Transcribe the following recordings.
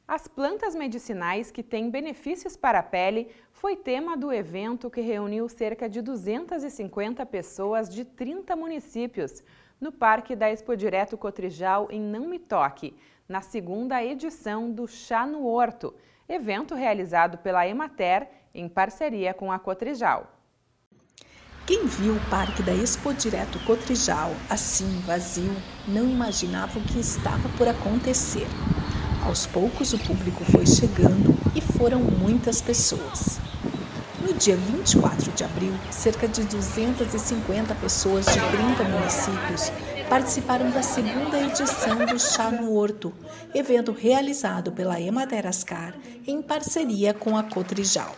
As plantas medicinais que têm benefícios para a pele foi tema do evento que reuniu cerca de 250 pessoas de 30 municípios no Parque da Expo Direto Cotrijal, em Não Me Toque, na segunda edição do Chá no Horto, evento realizado pela Emater em parceria com a Cotrijal. Quem viu o Parque da Expo Direto Cotrijal assim vazio não imaginava o que estava por acontecer. Aos poucos o público foi chegando e foram muitas pessoas. No dia 24 de abril, cerca de 250 pessoas de 30 municípios participaram da segunda edição do Chá no Horto, evento realizado pela Emater Ascar em parceria com a Cotrijal.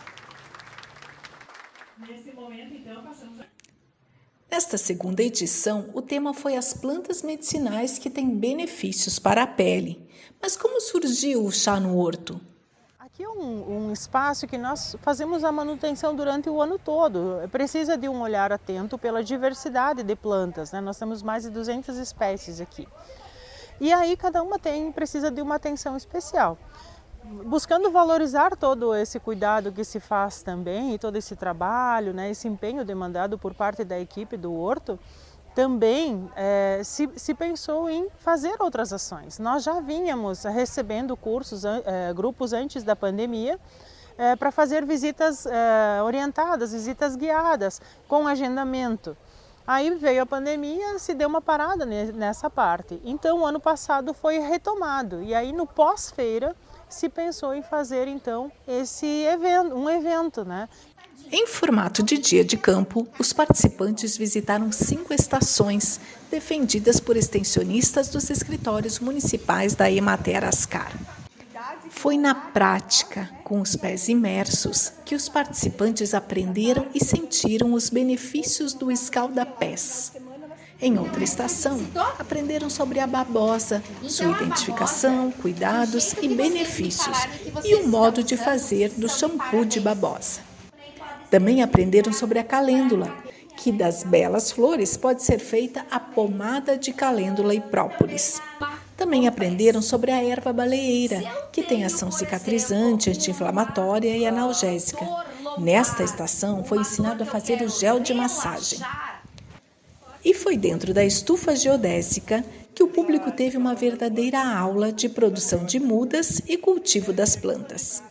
Nesta segunda edição, o tema foi as plantas medicinais que têm benefícios para a pele. Mas como surgiu o Chá no Horto? Aqui é um espaço que nós fazemos a manutenção durante o ano todo. Precisa de um olhar atento pela diversidade de plantas, né? Nós temos mais de 200 espécies aqui. E aí cada uma precisa de uma atenção especial. Buscando valorizar todo esse cuidado que se faz também e todo esse trabalho, né, esse empenho demandado por parte da equipe do Horto, também se pensou em fazer outras ações. Nós já vínhamos recebendo grupos antes da pandemia para fazer visitas orientadas, visitas guiadas, com agendamento. Aí veio a pandemia, se deu uma parada nessa parte. Então o ano passado foi retomado e aí no pós-feira se pensou em fazer então um evento, né? Em formato de dia de campo, os participantes visitaram 5 estações defendidas por extensionistas dos escritórios municipais da Emater Ascar. Foi na prática, com os pés imersos, que os participantes aprenderam e sentiram os benefícios do escalda-pés. Em outra estação, aprenderam sobre a babosa, sua identificação, cuidados e benefícios, e o modo de fazer do shampoo de babosa. Também aprenderam sobre a calêndula, que das belas flores pode ser feita a pomada de calêndula e própolis. Também aprenderam sobre a erva baleeira, que tem ação cicatrizante, anti-inflamatória e analgésica. Nesta estação, foi ensinado a fazer o gel de massagem. E foi dentro da estufa geodésica que o público teve uma verdadeira aula de produção de mudas e cultivo das plantas.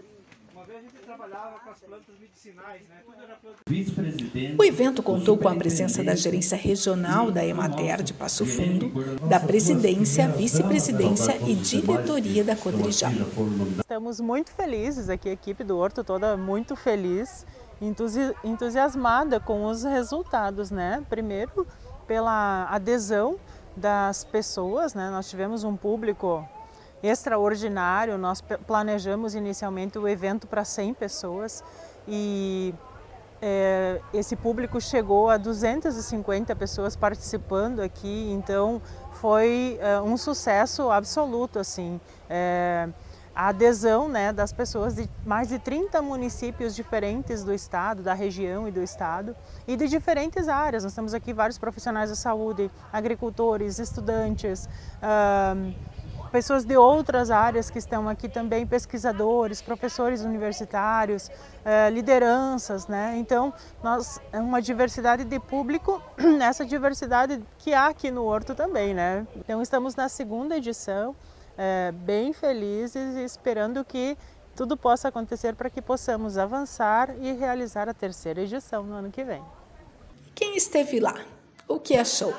O evento contou com a presença da gerência regional da Emater de Passo Fundo, da presidência, vice-presidência e diretoria da Cotrijal. Estamos muito felizes aqui, a equipe do Horto toda muito feliz, entusiasmada com os resultados, né? Primeiro pela adesão das pessoas, né? Nós tivemos um público extraordinário, nós planejamos inicialmente o evento para 100 pessoas e esse público chegou a 250 pessoas participando aqui, então foi um sucesso absoluto, assim. A adesão, né, das pessoas de mais de 30 municípios diferentes do estado, da região e do estado, e de diferentes áreas. Nós temos aqui vários profissionais da saúde, agricultores, estudantes, pessoas de outras áreas que estão aqui também, pesquisadores, professores universitários, lideranças, né? Então, é uma diversidade de público, essa diversidade que há aqui no Horto também, né? Então, estamos na segunda edição, bem felizes e esperando que tudo possa acontecer para que possamos avançar e realizar a terceira edição no ano que vem. Quem esteve lá? O que achou?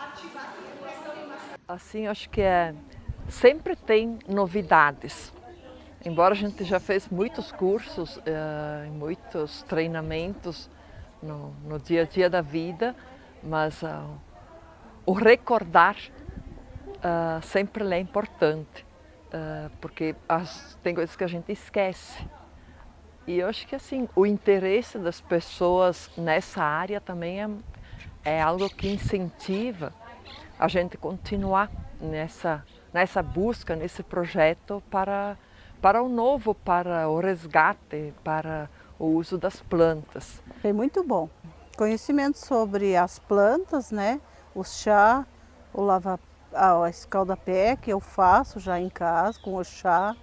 Assim, acho que sempre tem novidades. Embora a gente já fez muitos cursos, muitos treinamentos no dia a dia da vida, mas o recordar sempre é importante, porque tem coisas que a gente esquece. E eu acho que assim, o interesse das pessoas nessa área também é algo que incentiva a gente continuar nessa busca, nesse projeto para o novo, para o resgate, para o uso das plantas. Foi muito bom. Conhecimento sobre as plantas, né? O chá, a escalda-pé que eu faço já em casa com o chá.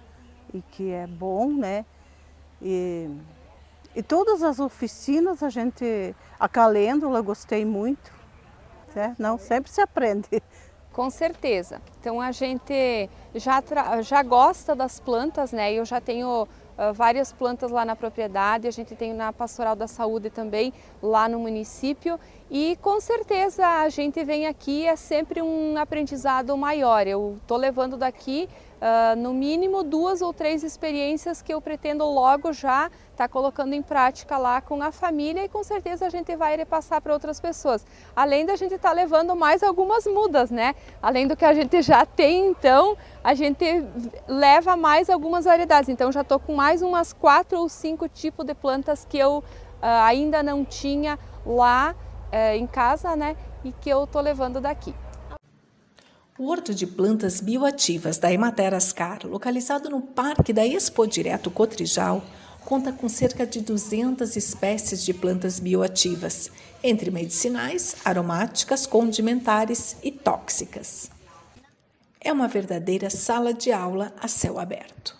e que é bom, né? E todas as oficinas a calêndula gostei muito, certo? Não, sempre se aprende. Com certeza. Então a gente já gosta das plantas, né? Eu já tenho várias plantas lá na propriedade, a gente tem na Pastoral da Saúde também lá no município e com certeza a gente vem aqui, é sempre um aprendizado maior. Eu estou levando daqui no mínimo 2 ou 3 experiências que eu pretendo logo já estar colocando em prática lá com a família e com certeza a gente vai repassar para outras pessoas. Além da gente estar levando mais algumas mudas, né? Além do que a gente já tem, então a gente leva mais algumas variedades. Então já estou com mais umas 4 ou 5 tipos de plantas que eu ainda não tinha lá em casa, né? E que eu estou levando daqui. O Horto de Plantas Bioativas da Emater Ascar, localizado no Parque da Expo Direto Cotrijal, conta com cerca de 200 espécies de plantas bioativas, entre medicinais, aromáticas, condimentares e tóxicas. É uma verdadeira sala de aula a céu aberto.